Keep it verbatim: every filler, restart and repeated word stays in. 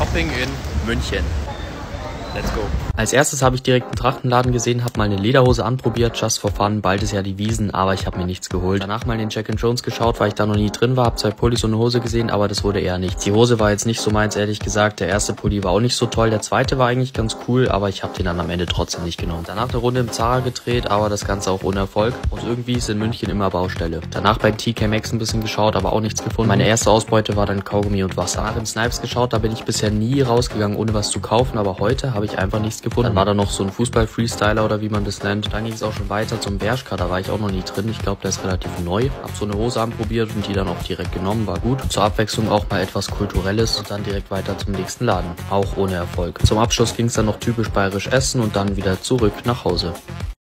Shopping in München. Let's go. Als erstes habe ich direkt einen Trachtenladen gesehen, habe mal eine Lederhose anprobiert, just for fun, bald ist ja die Wiesn, aber ich habe mir nichts geholt. Danach mal in den Jack and Jones geschaut, weil ich da noch nie drin war, habe zwei Pullis und eine Hose gesehen, aber das wurde eher nichts. Die Hose war jetzt nicht so meins, ehrlich gesagt, der erste Pulli war auch nicht so toll, der zweite war eigentlich ganz cool, aber ich habe den dann am Ende trotzdem nicht genommen. Danach eine Runde im Zara gedreht, aber das Ganze auch ohne Erfolg und irgendwie ist in München immer Baustelle. Danach beim T K Maxx ein bisschen geschaut, aber auch nichts gefunden. Meine erste Ausbeute war dann Kaugummi und Wasser. Danach im Snipes geschaut, da bin ich bisher nie rausgegangen, ohne was zu kaufen, aber heute habe ich einfach nichts gefunden. Dann war da noch so ein Fußball-Freestyler oder wie man das nennt. Dann ging es auch schon weiter zum Bershka, da war ich auch noch nie drin. Ich glaube, der ist relativ neu. Hab so eine Hose anprobiert und die dann auch direkt genommen, war gut. Zur Abwechslung auch mal etwas Kulturelles und dann direkt weiter zum nächsten Laden. Auch ohne Erfolg. Zum Abschluss ging es dann noch typisch bayerisch essen und dann wieder zurück nach Hause.